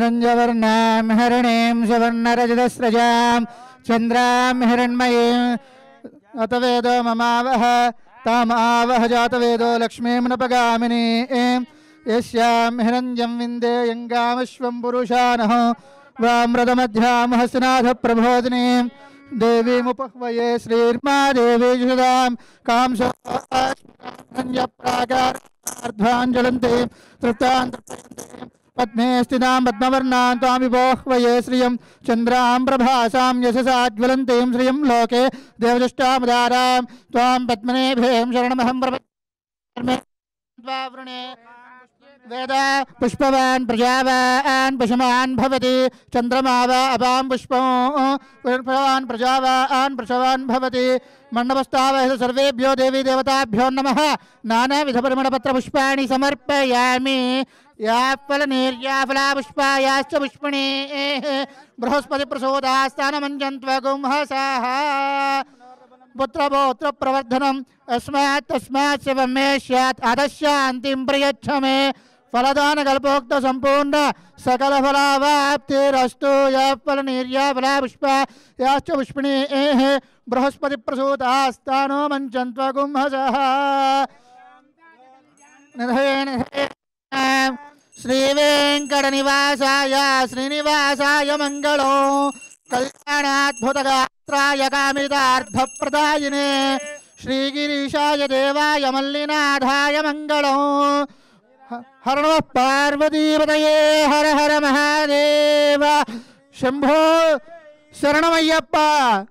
हिरण्यवर्णां हरिणीं सुवर्णरजतस्रजां चन्द्रां हिरण्मयीं अतवेदो ममावह तामावह जातवेदो लक्ष्मीं नपगामिनीं यस्यां हिरण्यं विन्देयङ्गामश्वं पुरुषानः वामृतमध्यां हस्तिनाथप्रबोधिनीं देवीमुपह्वये श्रीर्मा देवी जुषदां कांसोऽन्यप्राकारार्ध्वाञ्जलन्ते तृप्तां तर्पयन्ते पद्मे स्थितां पद्मवर्णां त्वामिपोह्वये श्रियं चन्द्रां प्रभासां यशसाज्वलन्तीं श्रियं लोके देवदुष्टामुदारां त्वां पद्मनेभीं शरणमहं प्रपद्ये वेदा पुष्पवान् प्रजावान् पशुमान् भवति चन्द्रमा वा अपां पुष्पवान् प्रजावान् पशुवान् भवति मण्डपस्थावः सर्वेभ्यो देवी देवताभ्यो नमः नानाविधपरिमलपत्रपुष्पाणि समर्पयामि याफलनीर्या फलापुष्पायाश्च पुष्पिणीः बृहस्पतिप्रसूदास्तानमञ्जन्त्वगुंहसाः पुत्रपौत्र प्रवर्धनम् अस्मात् तस्मात् शिवं मे स्यात् अधशान्तिं प्रयच्छ मे फलदानकल्पोक्त संपूर्ण सकल फलावाप्तिरस्तु याफलनीर्या फलापुष्पायाश्च पुष्पिणीः बृहस्पतिप्रसूदास्तानो मञ्जन्त्वगुंहसाः श्रीवेङ्कटनिवासाय श्रीनिवासाय मंगलो कल्याणाद्भुतगात्राय कामितार्थप्रदायिने श्रीगिरीशाय देवाय मल्लिनाथाय मंगलो हर नमः पार्वतीपतये हर हर महादेव शंभो शरणमय्यप्पा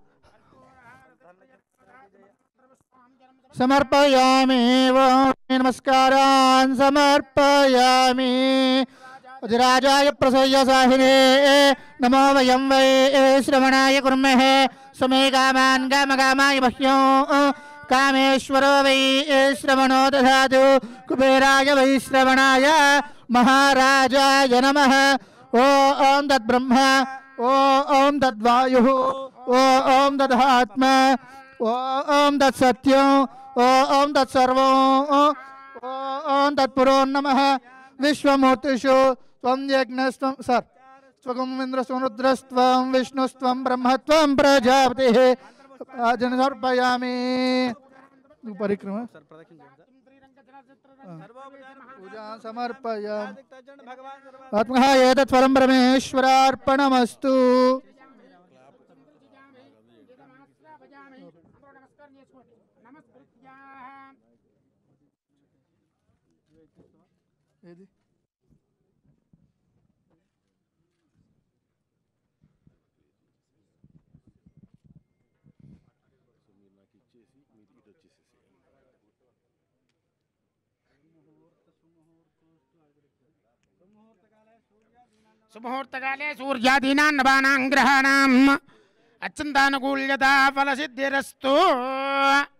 समर्पयामि नमस्कारान् समर्पयामि अधिराजाय प्रसय्यसाहिने नमो वयं वै श्रवणाय कुर्महे समे कामान् कामकामाय मह्यो कामेश्वरो वै श्रवणो दधातु कुबेराय वै श्रवणाय महाराजाय नमः ॐ तद्ब्रह्म ॐ तद्वायुः ॐ तदात्मा ॐ तत्सत्यं ॐ तत्सर्वं ॐ तत्पुरो नमः विश्वमूर्तिषु त्वं यज्ञस्त्वं सर स्वगुं इन्द्रस्त्वं रुद्रस्त्वं विष्णुस्त्वं ब्रह्मत्वं प्रजापतिः आजन समर्पयामि परिक्रमा पूजा समर्पयामि आत्मः एतत् फलं परमेश्वरार्पणमस्तु सुमुहूर्तकाले सूर्यादीनां नवानां ग्रहाणाम् अत्यन्तानुकूल्यता फलसिद्धिरस्तु।